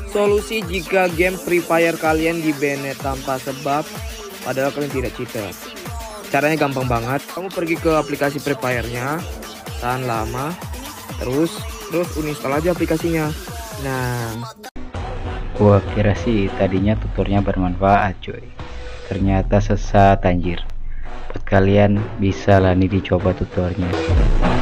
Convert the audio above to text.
Solusi jika game Free Fire kalian di-banned tanpa sebab padahal kalian tidak cheater. Caranya gampang banget. Kamu pergi ke aplikasi Free Fire-nya, tahan lama, terus uninstall aja aplikasinya. Nah, Gua kira sih tadinya tutornya bermanfaat cuy, ternyata sesat anjir. Buat kalian bisa lah nih dicoba tutornya.